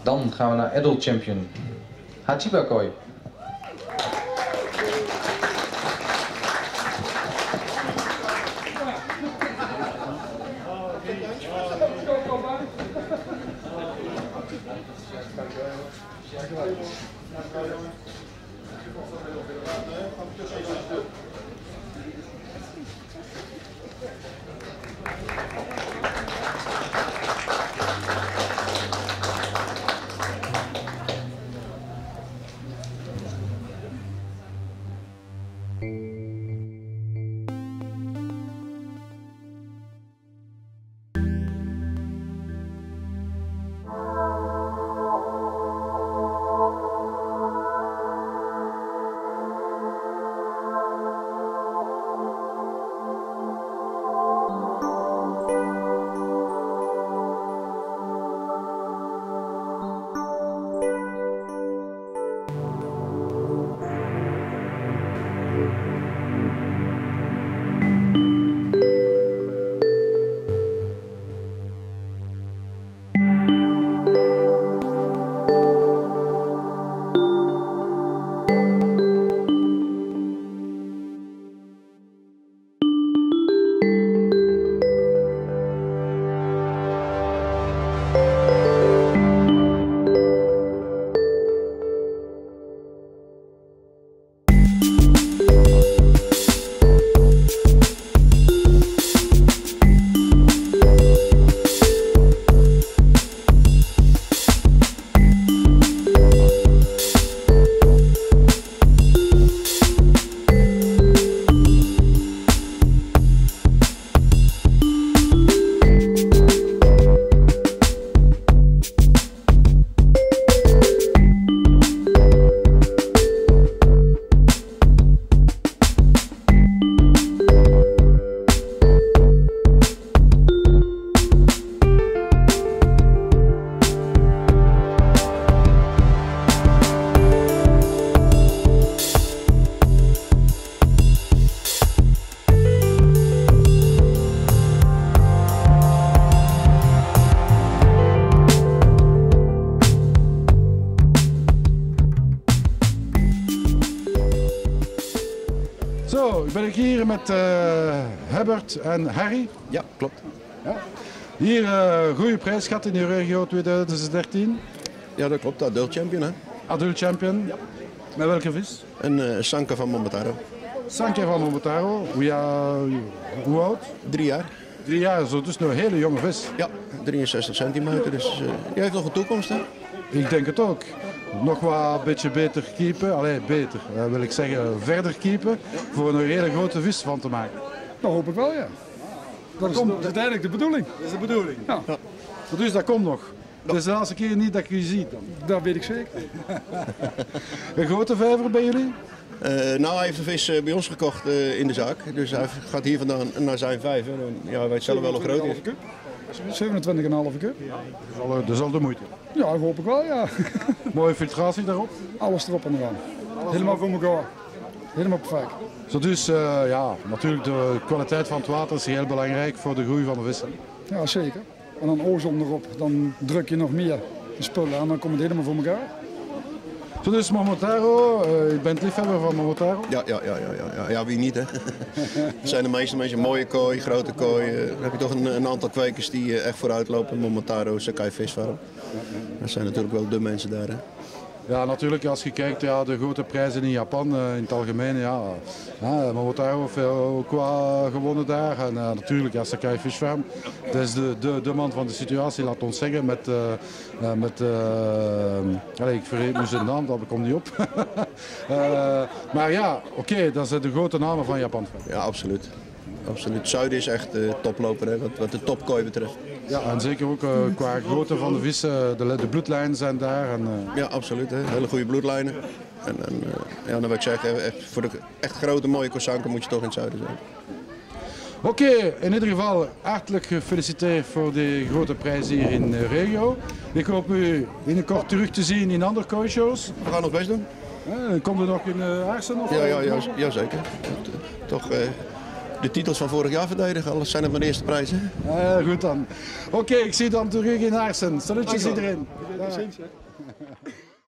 Dan gaan we naar Adult Champion Hachibakoi. Zo, ik ben hier met Herbert en Harry. Ja, klopt. Ja. Hier goede prijs gehad in de regio 2013. Ja, dat klopt. Adult Champion, hè? Adult Champion. Ja. Met welke vis? Een Sanka van Momotaro. Sanka van Momotaro. Hoe oud? 3 jaar. 3 jaar, zo dus nog een hele jonge vis. Ja, 63 centimeter. Dus die heeft nog een toekomst, hè? Ik denk het ook. Nog wat een beetje beter keepen. Allee, beter. Wil ik zeggen, verder keepen. Voor een hele grote vis van te maken. Dat hoop ik wel, ja. Dat is uiteindelijk de bedoeling. Dat is de bedoeling. Ja. Dus dat komt nog. Het is de laatste keer niet dat ik u zie dan. Dat weet ik zeker. Een grote vijver bij jullie? Nou, hij heeft de vis bij ons gekocht in de zaak. Dus hij gaat hier vandaan naar zijn vijver. Ja, hij weet zelf wel hoe groot hij is. 27,5 cup. Dat is al de moeite. Ja, dat hoop ik wel, ja. Mooie filtratie daarop. Alles erop en eraan. Helemaal voor elkaar. Helemaal perfect. Zo dus, ja, natuurlijk de kwaliteit van het water is heel belangrijk voor de groei van de vissen. Ja, zeker. En dan ozon erop, dan druk je nog meer spullen en dan komt het helemaal voor elkaar. Zo dus Momotaro, je bent liefhebber van Momotaro? Ja, wie niet, hè? Het zijn de meeste mensen mooie kooi, grote kooi. Dan heb je toch een aantal kwekers die echt vooruit lopen. Momotaro, Sakai Visfarm. Dat zijn natuurlijk wel de mensen daar, hè? Ja, natuurlijk als je kijkt, ja, de grote prijzen in Japan in het algemeen, ja, Momotaro heeft ook wat gewonnen daar. En natuurlijk, ja, Sakai Fish Farm, dat is de man van de situatie, laat ons zeggen, allez, ik vergeet nu zijn naam, dat komt niet op. Maar ja, oké, dat zijn de grote namen van Japan. Ja, absoluut. Absoluut. Zuiden is echt toploper, hè, wat de topkooi betreft. Ja, en zeker ook qua grootte van de vissen, de bloedlijnen zijn daar. En, Ja, absoluut. Hè. Hele goede bloedlijnen. En ja, dan wil ik zeggen, echt, voor de echt grote mooie kosanken moet je toch in het zuiden zijn. Oké, in ieder geval hartelijk gefeliciteerd voor de grote prijs hier in de regio. Ik hoop u binnenkort terug te zien in andere kooishows. We gaan ons best doen. Komt er nog in Aarsen? Ja, zeker. Toch de titels van vorig jaar verdedigen. Alles zijn het maar de eerste prijzen. Goed dan. Oké, ik zie dan terug in Aarsen. Salutjes iedereen.